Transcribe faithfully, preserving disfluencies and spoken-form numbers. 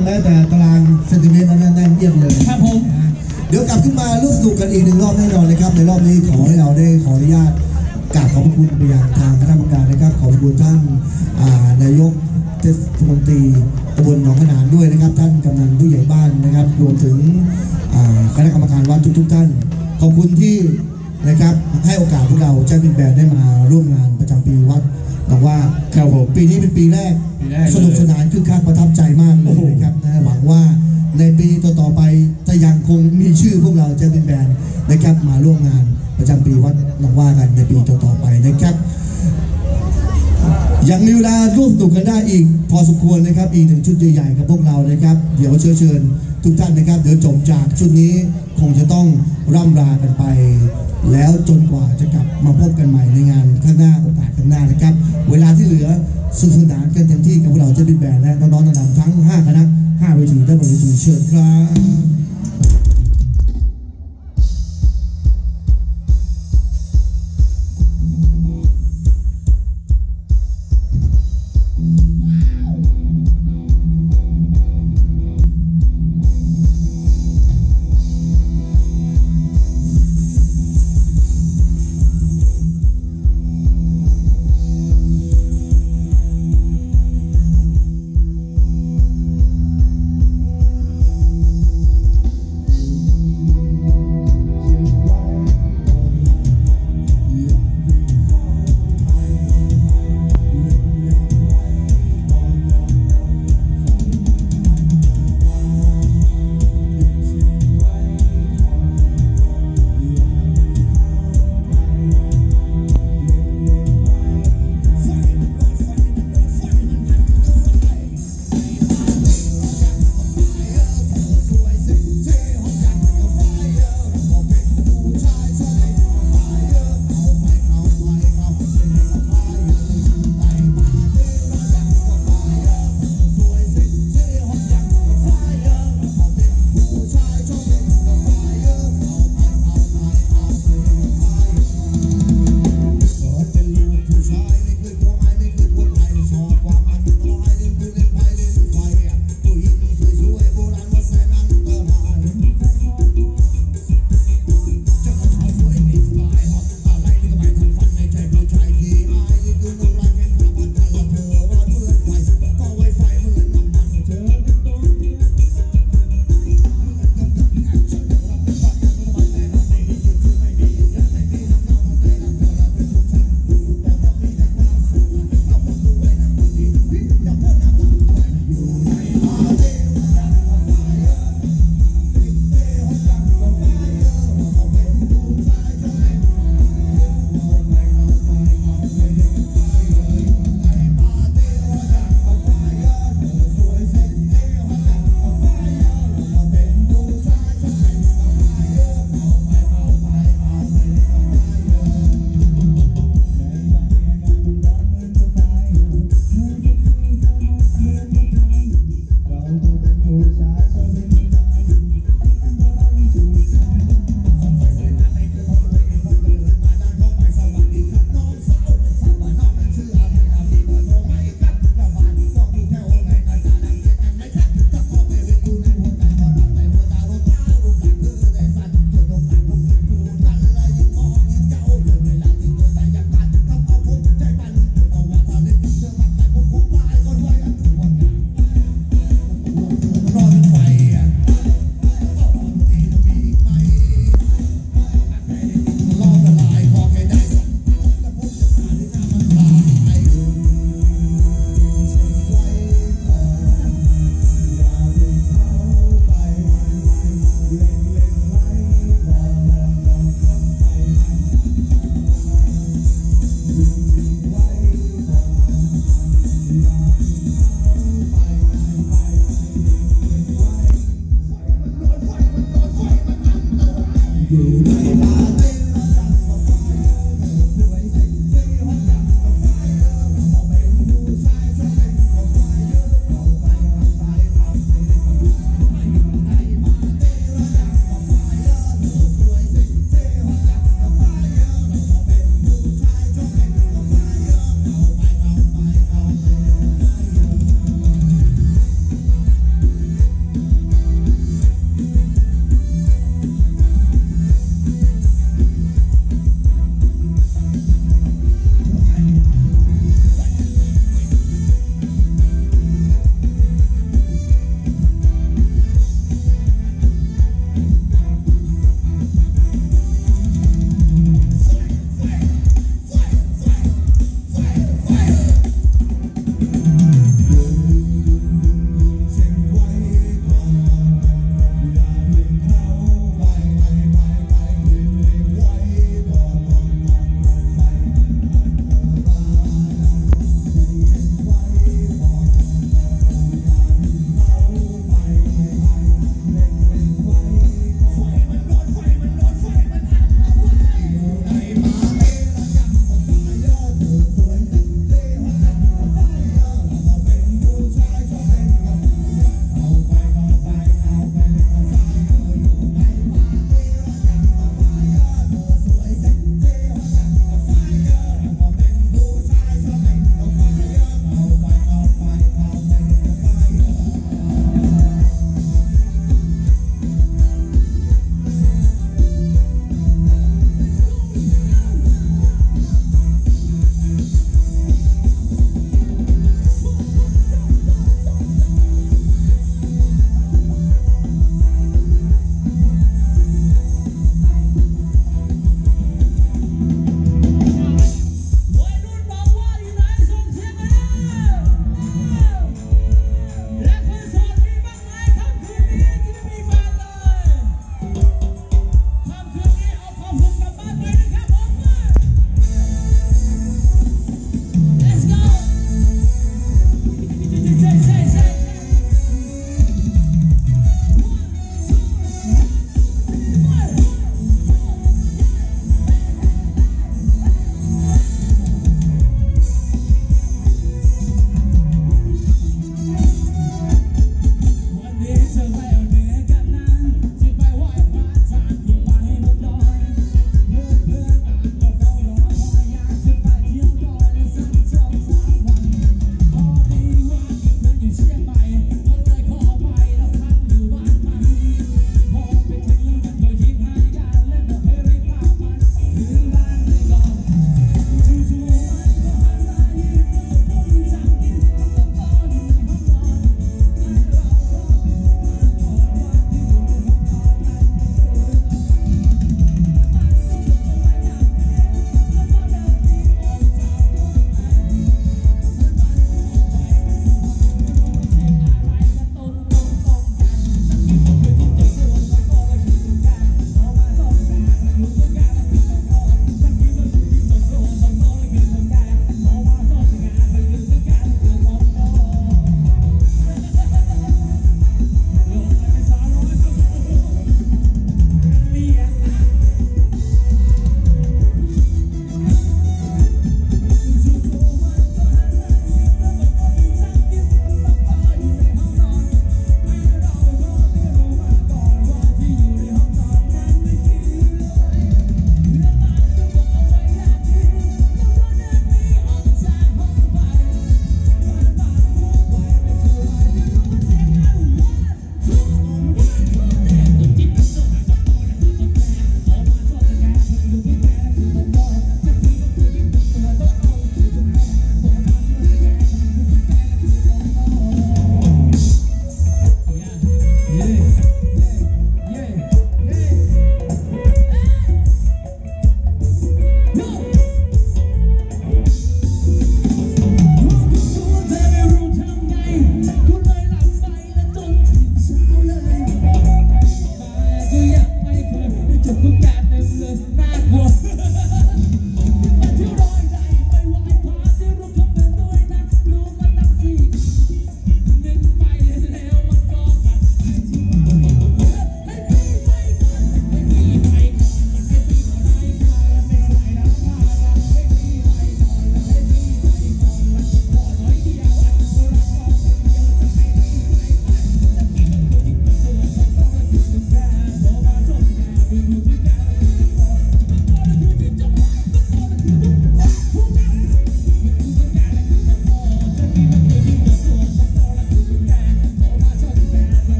นะแต่ตารางเซนติเมตรนั้นแน่นเอียดเลยครับผมเดี๋ยวกลับขึ้นมาร่วมสนุกกันอีกหนึ่งรอบแน่นอนนะครับในรอบนี้ขอให้เราได้ขออนุญาตกราบขอบคุณไปยังทางคณะกรรมการนะครับขอบคุณท่านนายกเทศมนตรีตำบลหนองขนานด้วยนะครับท่านกำนันผู้ใหญ่บ้านนะครับรวมถึงคณะกรรมการวัดทุกๆท่านขอบคุณที่นะครับให้โอกาสพวกเราแจ้งบินแบนได้มาร่วมงานประจำปีวัดบอกว่าครับผมปีนี้เป็นปีแรกสนุกสนานคึกคักประทับใจมากเลยนะครับหวังว่าในปีต่อๆไปจะยังคงมีชื่อพวกเราแจ้งบินแบนนะครับมาร่วมงานประจำปีวัดหนองว่ากันในปีต่อๆไปนะครับยังมีเวลาร่วมสนุกกันได้อีกพอสมควรนะครับอีกหนึ่งชุดใหญ่ๆกับพวกเรานะครับเดี๋ยวเชิญเชิญทุกท่านนะครับเดี๋ยวจบจากชุดนี้คงจะต้องร่ำลากันไปแล้วจนกว่าจะกลับมาพบกันใหม่ในงานข้างหน้าโอกาสข้างหน้านะครับเวลาที่เหลือสนุกสนานกันเต็มที่กับพวกเราจะบินแบนและน้องๆระดับทั้งห้าคณะห้าเวทีด้านบนเวทีเชิญครับอยู่